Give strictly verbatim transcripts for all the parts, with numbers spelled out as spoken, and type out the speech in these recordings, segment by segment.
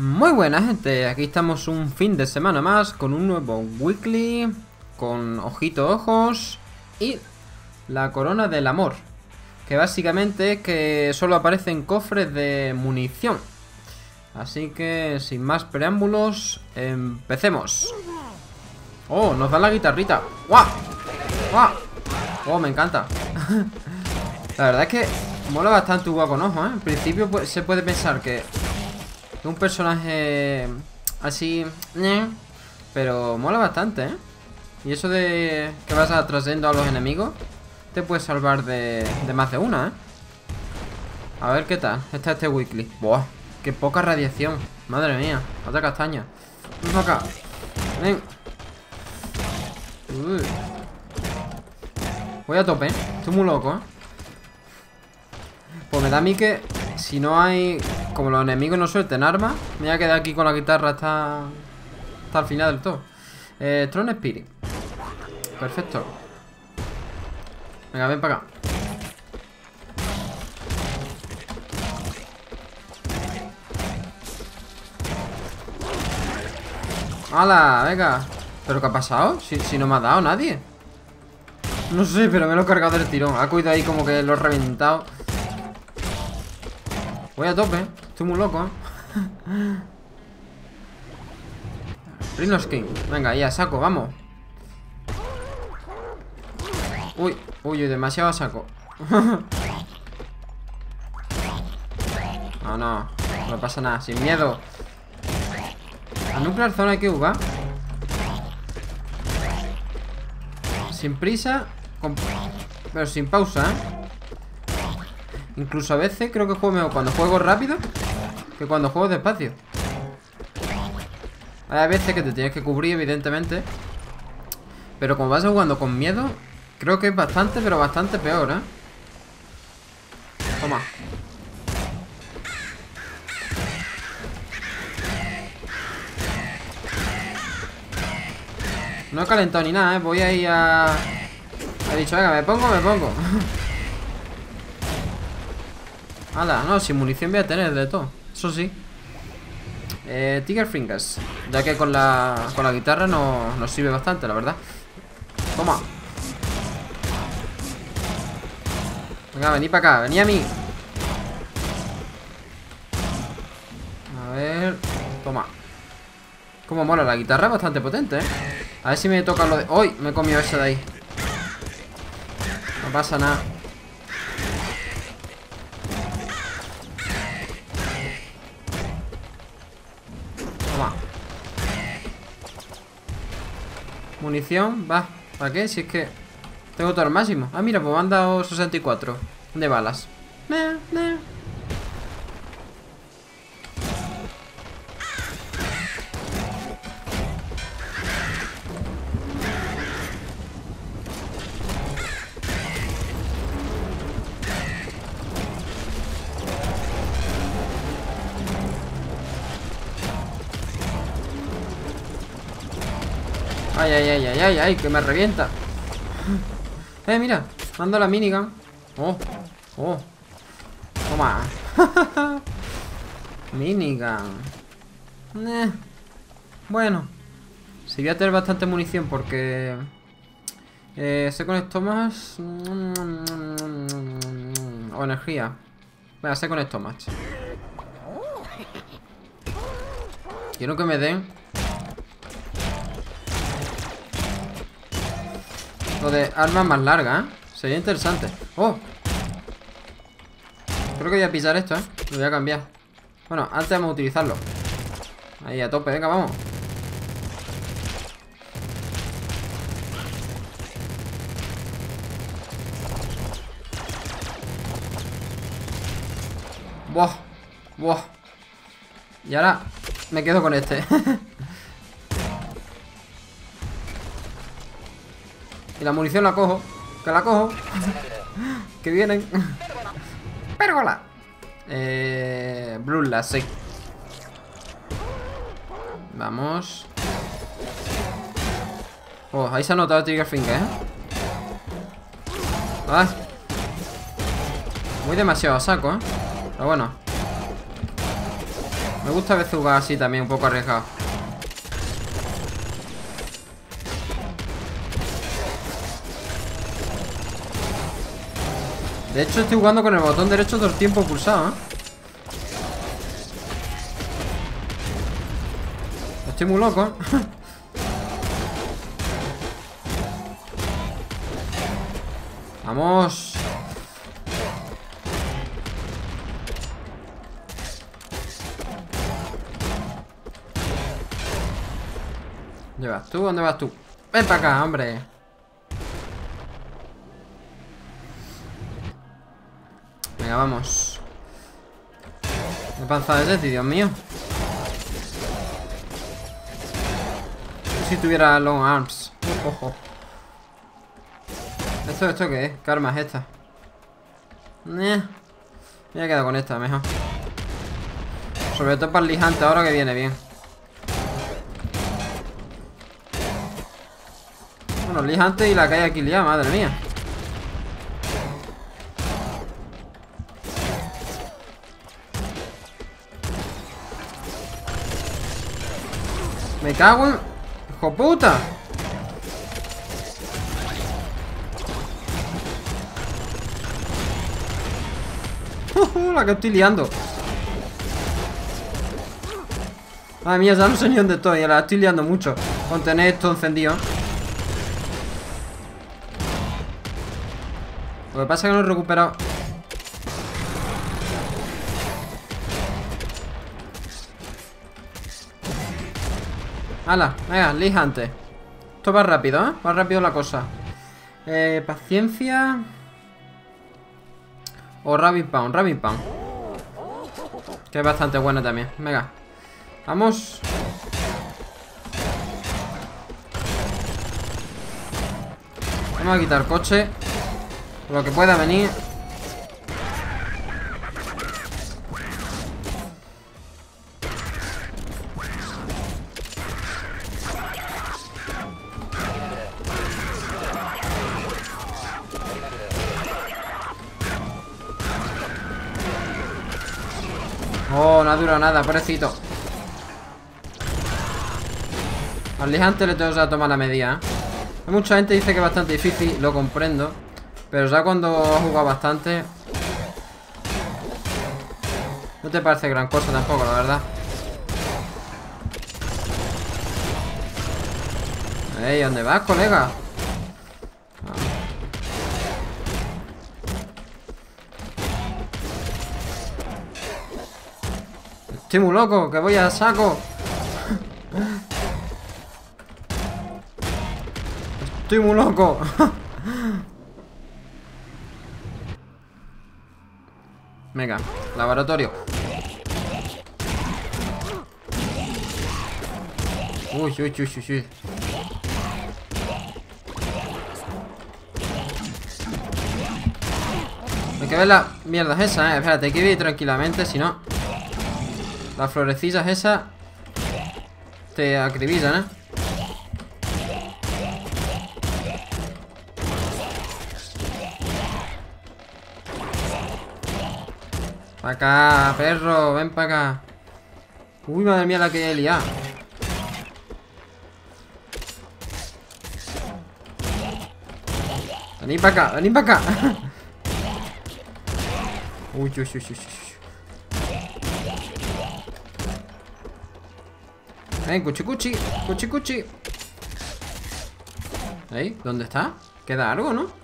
Muy buena gente, aquí estamos un fin de semana más con un nuevo weekly, con ojito ojos y la corona del amor, que básicamente es que solo aparecen cofres de munición. Así que sin más preámbulos, empecemos. Oh, nos da la guitarrita. ¡Guau! ¡Guau! Oh, me encanta. La verdad es que mola bastante Uva con ojo, ¿eh? En principio pues, se puede pensar que un personaje así, ¿eh? Pero mola bastante, ¿eh? Y eso de que vas atrayendo a los enemigos te puede salvar de, de más de una, ¿eh? A ver qué tal está este weekly. Buah, qué poca radiación. Madre mía, otra castaña. Ven acá. Ven. Uy. Voy a tope, ¿eh? Estoy muy loco, ¿eh? Pues me da a mí que si no hay... Como los enemigos no suelten armas, me voy a quedar aquí con la guitarra hasta, hasta el final del todo. eh, Throne Spirit. Perfecto. Venga, ven para acá. ¡Hala! Venga. ¿Pero qué ha pasado? Si, si no me ha dado nadie. No sé, pero me lo he cargado del tirón. Ha cuidado ahí como que lo he reventado. Voy a tope, estoy muy loco, ¿eh? Rhino Skin. Venga, ya, saco, vamos. Uy, uy, demasiado a saco. No, no, no pasa nada, sin miedo. A Nuclear Zone hay que jugar sin prisa, con... pero sin pausa, ¿eh? Incluso a veces creo que juego mejor cuando juego rápido que cuando juego despacio. Hay veces que te tienes que cubrir, evidentemente, pero como vas jugando con miedo, creo que es bastante, pero bastante peor, ¿eh? Toma. No he calentado ni nada, ¿eh? Voy a ir a... He dicho, venga, me pongo, me pongo. Hala, no, sin munición voy a tener de todo. Eso sí. eh, Tiger Fingers. Ya que con la, con la guitarra no, nos sirve bastante, la verdad. Toma. Venga, vení para acá, vení a mí. A ver. Toma. Como mola, la guitarra es bastante potente, ¿eh? A ver si me toca lo de... ¡Uy! Me he comido eso de ahí. No pasa nada. Toma. Munición, va. ¿Para qué? Si es que tengo todo al máximo. Ah, mira, pues me han dado sesenta y cuatro de balas. Meh, meh. Ay, ay, ay, ay, ay, ay, que me revienta. Eh, mira, mando la minigun. Oh, oh. Toma. Minigun. Eh. Bueno, si voy a tener bastante munición porque eh, sé con esto más o energía. Venga, sé con esto más. Quiero que me den lo de armas más largas, ¿eh? Sería interesante. ¡Oh! Creo que voy a pillar esto, ¿eh? Lo voy a cambiar. Bueno, antes vamos a utilizarlo. Ahí, a tope. Venga, vamos. ¡Buah! ¡Buah! Y ahora me quedo con este. Y la munición la cojo. Que la cojo. Que vienen. Pérgola. Eh, Bloodlust, sí. Vamos. Oh, ahí se ha notado el Trigger Finger, ¿eh? Ah. Muy demasiado a saco, ¿eh? Pero bueno. Me gusta a veces jugar así también, un poco arriesgado. De hecho estoy jugando con el botón derecho todo el tiempo pulsado, ¿eh? Estoy muy loco. Vamos. ¿Dónde vas tú? ¿Dónde vas tú? Ven para acá, hombre. Venga, vamos. ¿Qué panza es ese, Dios mío? Si tuviera long arms. Ojo, ojo. ¿Esto, esto qué es? ¿Qué arma es esta? Eh, me voy a quedar con esta mejor. Sobre todo para el lijante ahora que viene bien. Bueno, el lijante y la que hay aquí liada, madre mía. Me cago en... ¡Hijo puta! La que estoy liando. Madre mía, ya no sé ni dónde estoy. La estoy liando mucho con tener esto encendido. Lo que pasa es que no he recuperado. ¡Hala! Venga, lijante. Esto va rápido, ¿eh? Va rápido la cosa. Eh, paciencia. O Rabbit Pound, Rabbit Pound. Que es bastante buena también. Venga. Vamos. Vamos a quitar coche. Lo que pueda venir. Oh, no ha durado nada, pobrecito. Al lijante le tengo que tomar la medida, ¿eh? Hay mucha gente que dice que es bastante difícil, lo comprendo. Pero ya cuando has jugado bastante, no te parece gran cosa tampoco, la verdad. Ey, ¿dónde vas, colega? Estoy muy loco, que voy a saco. Estoy muy loco. Venga, laboratorio. Uy, uy, uy, uy, uy. Hay que ver las mierdas esas, eh. Espérate, hay que ir tranquilamente, si no las florecillas esas te acribillan, eh. Para acá, perro, ven para acá. Uy, madre mía la que he liado. Venid para acá, venid para acá. Uy, uy, uy, uy, uy. Ven, cuchi, cuchi, cuchi, cuchi. ¿Ahí? ¿Dónde está? Queda algo, ¿no?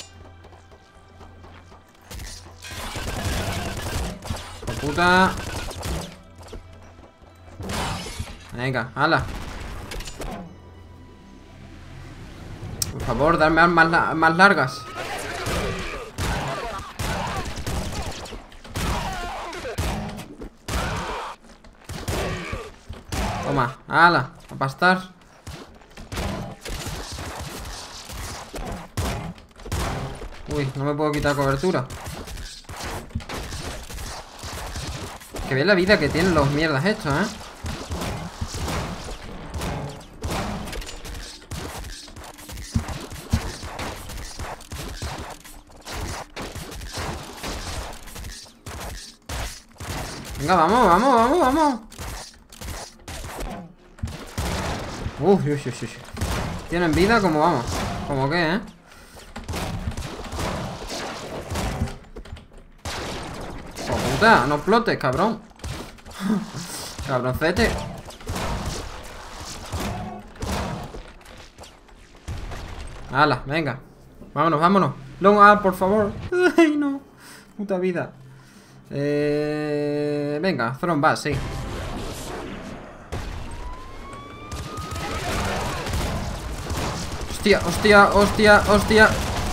Puta. Venga, hala. Por favor, darme armas más, más largas. Toma, hala, a pastar. Uy, no me puedo quitar cobertura. Que ve la vida que tienen los mierdas estos, ¿eh? Venga, vamos, vamos, vamos, vamos. Uf, uy, uy, uy. Tienen vida como vamos. Como que, ¿eh? ¡Oh, puta! No explotes, cabrón. Cabroncete. ¡Hala! Venga. Vámonos, vámonos. Long out, por favor. Ay, no. Puta vida. Eh... Venga, Throne Bass, sí. Hostia, hostia, hostia, hostia.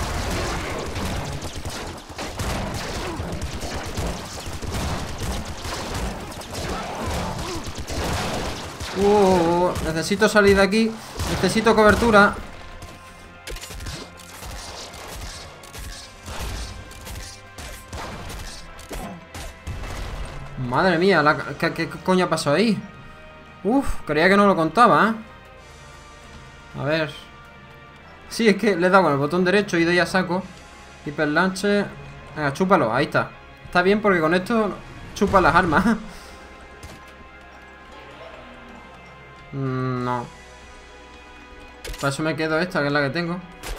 Uh, necesito salir de aquí. Necesito cobertura. Madre mía, la, ¿qué, ¿qué coño pasó ahí? Uf, creía que no lo contaba, ¿eh? A ver. Sí, es que le he dado con el botón derecho y doy a saco. Hyper Launcher. Venga, chúpalo, ahí está. Está bien porque con esto chupa las armas. mm, No. Para eso me quedo esta, que es la que tengo.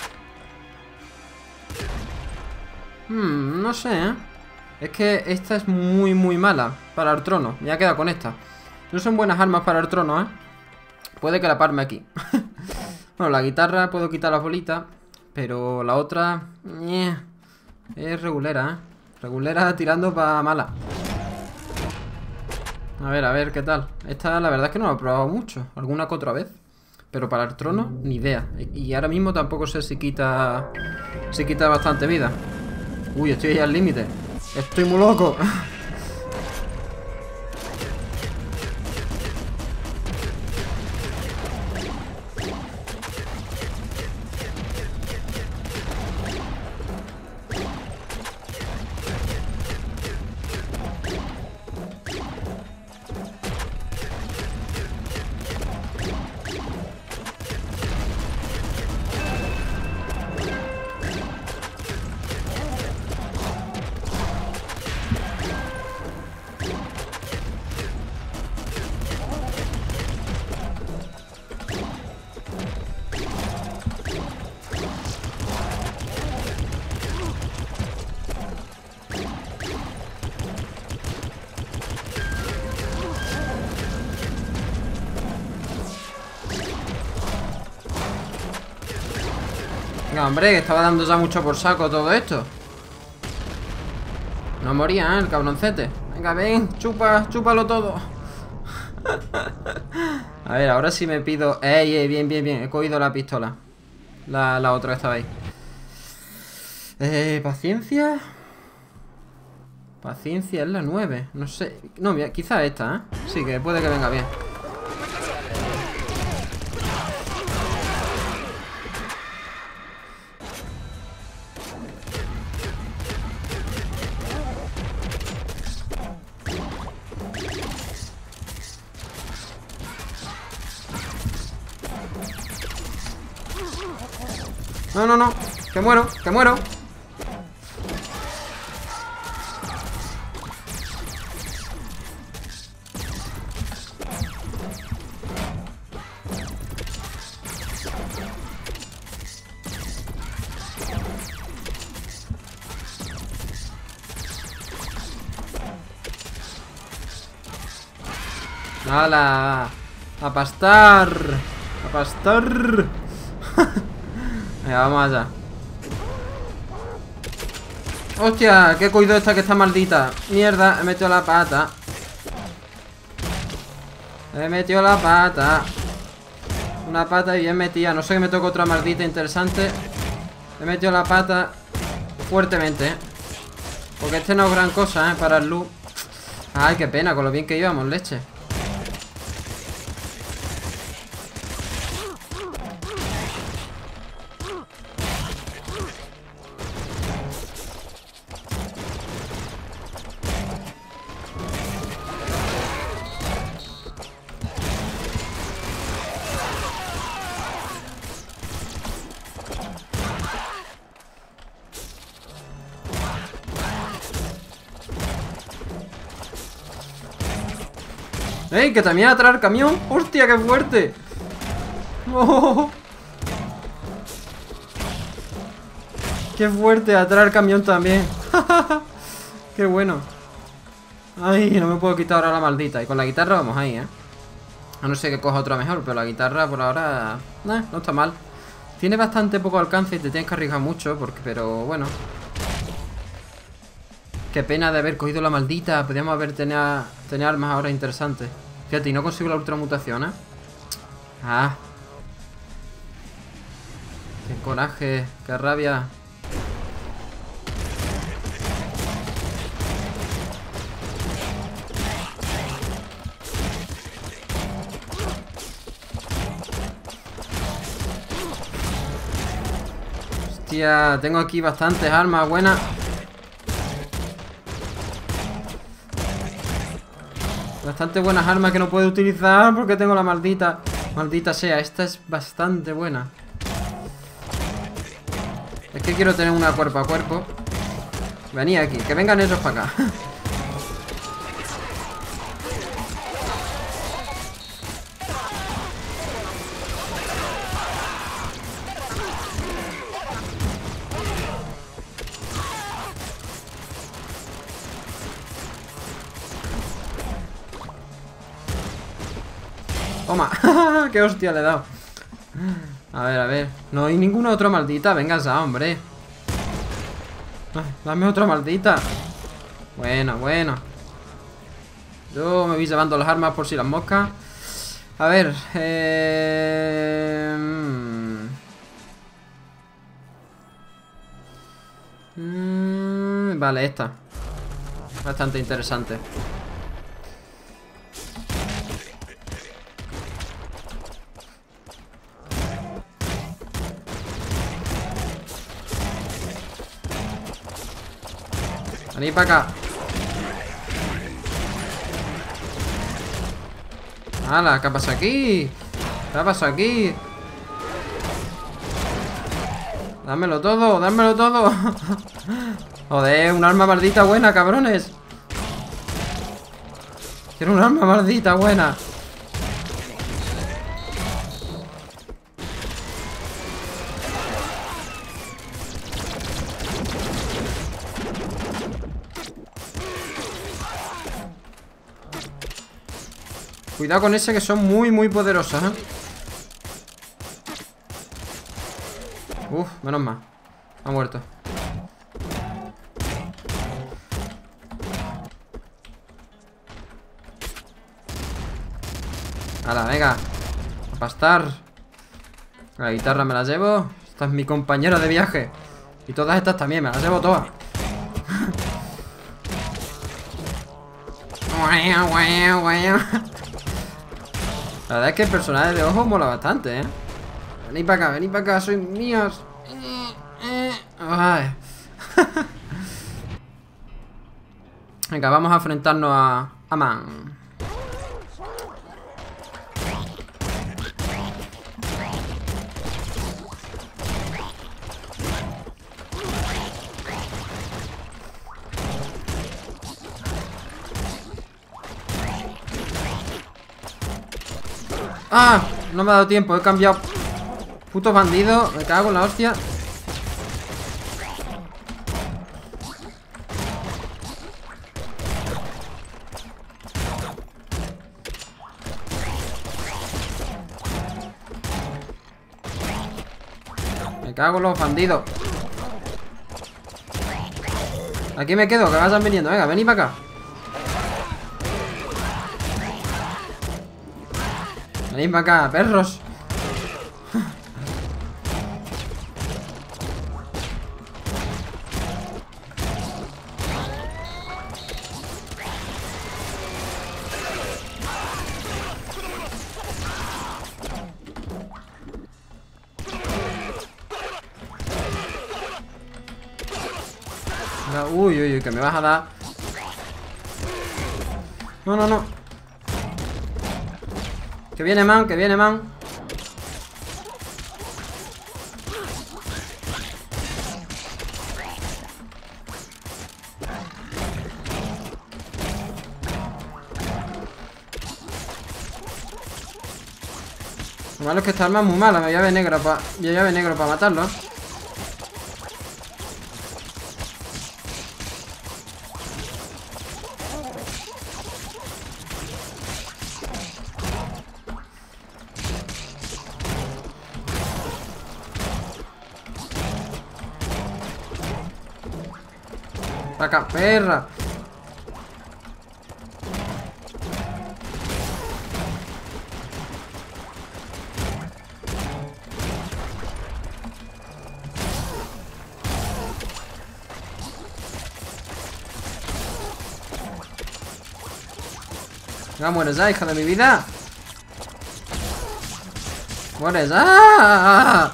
Hmm, no sé, ¿eh? Es que esta es muy, muy mala para el trono. Me ha quedado con esta. No son buenas armas para el trono, ¿eh? Puede que la parme aquí. Bueno, la guitarra puedo quitar las bolitas. Pero la otra... eh, es regulera, ¿eh? Regulera tirando para mala. A ver, a ver, ¿qué tal? Esta la verdad es que no la he probado mucho. Alguna que otra vez. Pero para el trono, ni idea. Y ahora mismo tampoco sé si quita... Si quita bastante vida. Uy, estoy ahí al límite. Estoy muy loco. Venga, hombre, que estaba dando ya mucho por saco todo esto. No moría, ¿eh? El cabroncete. Venga, ven, chupa, chúpalo todo. A ver, ahora sí me pido... ¡Ey, ey! Bien, bien, bien. He cogido la pistola. La, la otra que estaba ahí. Eh, paciencia. Paciencia es la nueve. No sé. No, mira, quizá esta, ¿eh? Sí, que puede que venga bien. No, no, no. Que muero, que muero. ¡Hala! ¡A pastar! ¡A pastar! Venga, vamos allá. ¡Hostia! ¿Qué he cogido esta que está maldita? Mierda, he metido la pata. He metido la pata. Una pata y bien metida. No sé que me toca otra maldita interesante. He metido la pata fuertemente, ¿eh? Porque este no es gran cosa, ¿eh? Para el loot. Ay, qué pena, con lo bien que íbamos, leche. ¡Ey! Que también atrás el camión. ¡Hostia, qué fuerte! ¡Oh! ¡Qué fuerte! Atrás el camión también. ¡Qué bueno! Ay, no me puedo quitar ahora la maldita. Y con la guitarra vamos ahí, ¿eh? A no ser que coja otra mejor, pero la guitarra por ahora... Eh, no está mal. Tiene bastante poco alcance y te tienes que arriesgar mucho, porque, pero bueno. Qué pena de haber cogido la maldita. Podríamos haber tenido, tenido armas ahora interesantes. Fíjate, y no consigo la ultramutación, ¿eh? Ah. Qué coraje, qué rabia. Hostia, tengo aquí bastantes armas buenas. Bastante buenas armas que no puedo utilizar porque tengo la maldita. Maldita sea, esta es bastante buena. Es que quiero tener una cuerpo a cuerpo. Venid aquí, que vengan esos para acá. Toma. Qué hostia le he dado. A ver, a ver. No hay ninguna otra maldita. Venga ya, hombre. Ay, dame otra maldita. Bueno, bueno. Yo me voy llevando las armas por si las moscas. A ver. Eh... Mm, vale, esta. Bastante interesante. Venid para acá. ¡Hala! ¿Qué pasa aquí? ¿Qué pasa aquí? Dámelo todo, dámelo todo. Joder, un arma maldita buena, cabrones. Quiero un arma maldita buena. Cuidado con ese, que son muy, muy poderosas, ¿eh? Uf, menos mal. Ha muerto. Hala, venga. A pastar. La guitarra me la llevo. Esta es mi compañera de viaje. Y todas estas también, me las llevo todas. La verdad es que el personaje de ojo mola bastante, ¿eh? Venid para acá, venid para acá, sois míos. Ay. Venga, vamos a enfrentarnos a, a Man. ¡Ah! No me ha dado tiempo, he cambiado. Puto bandido, me cago en la hostia. Me cago en los bandidos. Aquí me quedo, que vayan viniendo. Venga, venid para acá. Venid para acá, perros. Uy, uy, uy, que me vas a dar. No, no, no. Que viene Man, que viene Man. Lo malo es que esta arma es muy mala. Me llave negro para llave negro para matarlo. Acá, perra. Ya mueres ya, hija de mi vida. Mueres ya.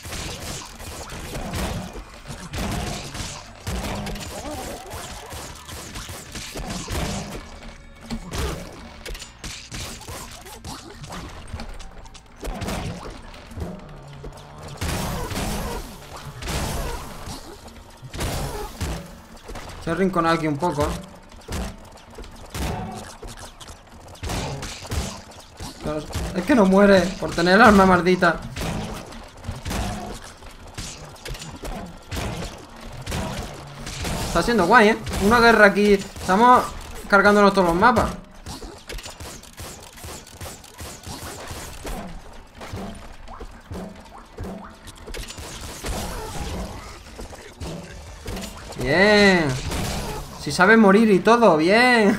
Se ha rinconado aquí un poco. Es que no muere por tener el arma maldita. Está siendo guay, ¿eh? Una guerra aquí. Estamos cargándonos todos los mapas. Bien. Si sabe morir y todo, bien.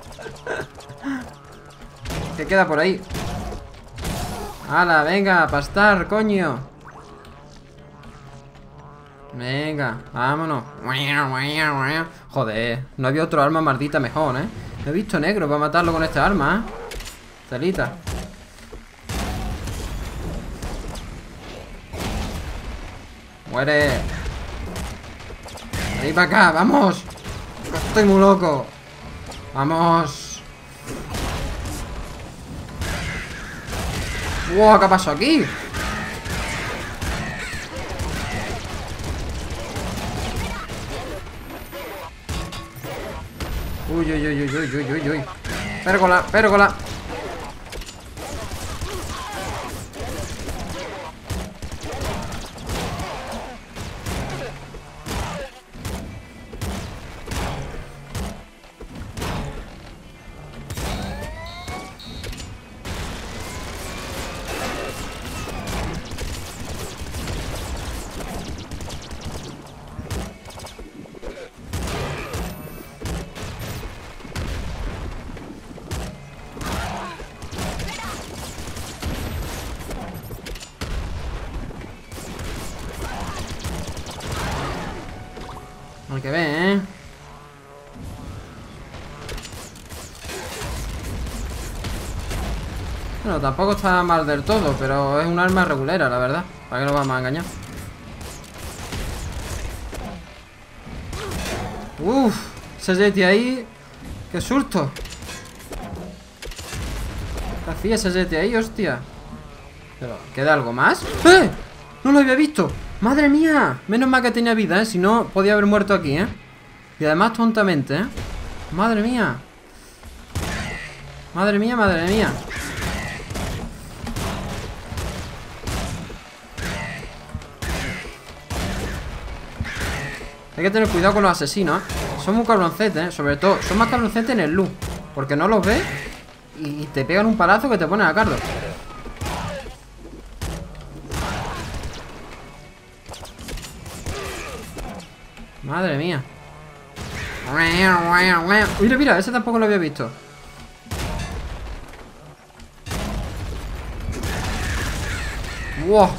¿Qué queda por ahí? ¡Hala, venga! ¡A pastar, coño! Venga, vámonos. Joder, no había otro arma maldita mejor, ¿eh? No he visto negro para matarlo con esta arma, ¿eh? Celita. ¡Muere! ¡Ahí para acá! ¡Vamos! Estoy muy loco. ¡Vamos! ¡Wow! ¿Qué ha pasado aquí? Uy, uy, uy, uy, uy, uy, uy, uy. Pérgola, pérgola. Hay que ver, ¿eh? Bueno, tampoco está mal del todo, pero es un arma regulera, la verdad. ¿Para qué nos vamos a engañar? Uff, ese Yeti ahí. ¡Qué susto! ¿Qué hacía ese Yeti ahí, hostia? Pero, ¿queda algo más? ¡Eh! ¡No lo había visto! ¡Madre mía! Menos mal que tenía vida, ¿eh? Si no, podía haber muerto aquí, ¿eh? Y además tontamente, ¿eh? ¡Madre mía! ¡Madre mía, madre mía! Hay que tener cuidado con los asesinos, ¿eh? Son muy cabroncetes, ¿eh? Sobre todo, son más cabroncetes en el luz. Porque no los ves y te pegan un palazo que te ponen a cardo. Madre mía. Mira, mira, ese tampoco lo había visto. Wow.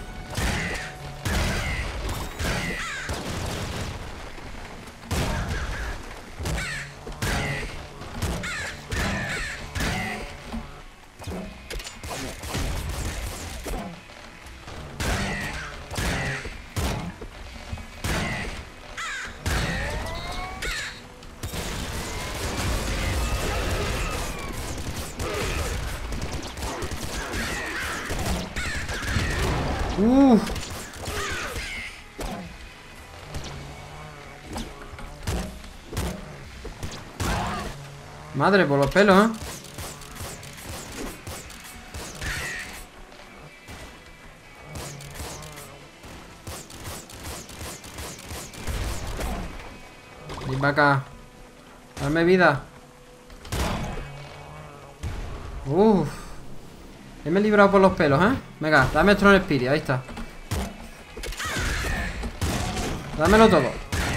Uff. Madre, por los pelos, ¿eh? Ven para acá. Dame vida. Uff. Me he librado por los pelos, ¿eh? Venga, dame Strong Spirit, ahí está. Dámelo todo.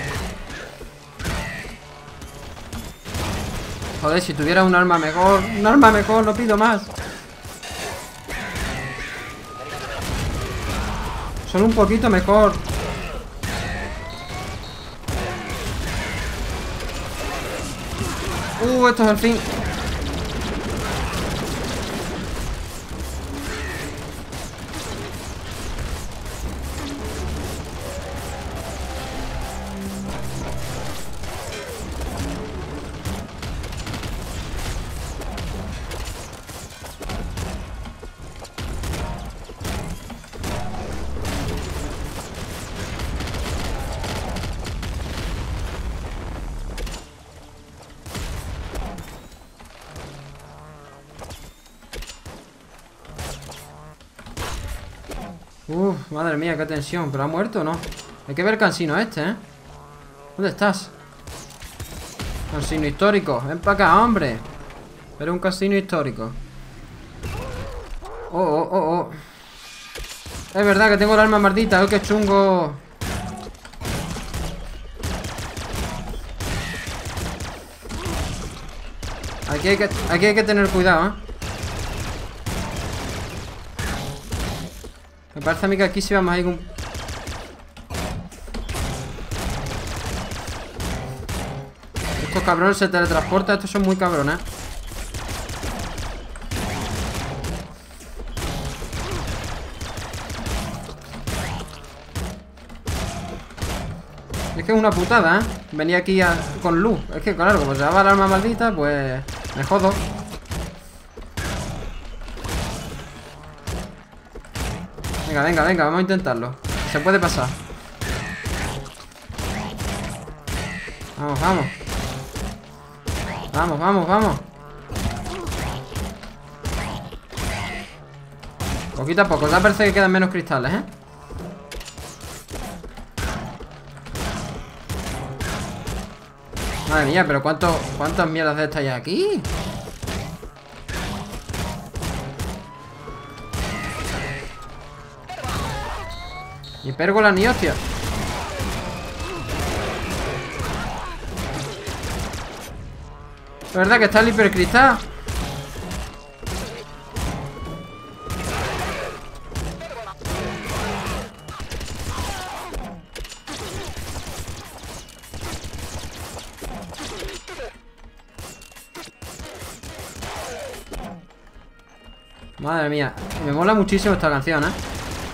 Joder, si tuviera un arma mejor. Un arma mejor, no pido más. Solo un poquito mejor. Uh, esto es el fin. Uf, madre mía, qué tensión. ¿Pero ha muerto o no? Hay que ver el cansino este, ¿eh? ¿Dónde estás? Cansino histórico. Ven para acá, hombre. Pero un casino histórico. Oh, oh, oh, oh. Es verdad que tengo el arma maldita. ¡Oh, qué chungo! Aquí hay que, aquí hay que tener cuidado, ¿eh? Me parece a mí que aquí sí vamos a ir con... Estos cabrones se teletransportan. Estos son muy cabrones. Es que es una putada, ¿eh? Venía aquí a... con luz. Es que claro, como se daba el arma maldita, pues... me jodo. Venga, venga, venga, vamos a intentarlo. Se puede pasar. Vamos, vamos. Vamos, vamos, vamos. Poquito a poco, ya parece que quedan menos cristales, ¿eh? Madre mía, pero ¿cuántos, cuántas mierdas de estas hay aquí? Ni pérgola ni hostia. ¿Es verdad que está el hipercristal? Madre mía, me mola muchísimo esta canción, ¿eh?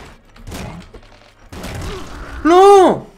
¡No!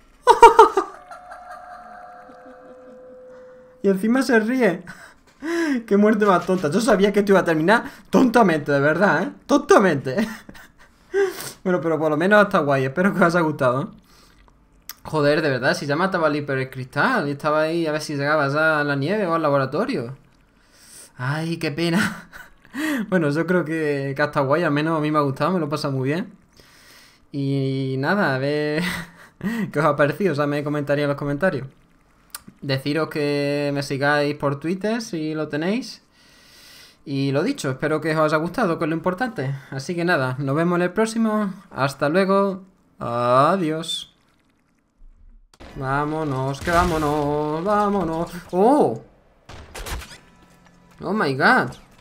Y encima se ríe. Qué muerte más tonta. Yo sabía que esto iba a terminar tontamente, de verdad, ¿eh? Tontamente. Bueno, pero por lo menos está guay. Espero que os haya gustado, ¿eh? Joder, de verdad, si ya mataba al hipercristal y estaba ahí a ver si llegaba ya a la nieve o al laboratorio. Ay, qué pena. Bueno, yo creo que, que está guay. Al menos a mí me ha gustado, me lo he pasado muy bien. Y nada, a ver qué os ha parecido. O sea, me comentaría en los comentarios. Deciros que me sigáis por Twitter si lo tenéis. Y lo dicho, espero que os haya gustado, que es lo importante. Así que nada, nos vemos en el próximo. Hasta luego. Adiós. Vámonos, que vámonos, vámonos. ¡Oh! ¡Oh, my God!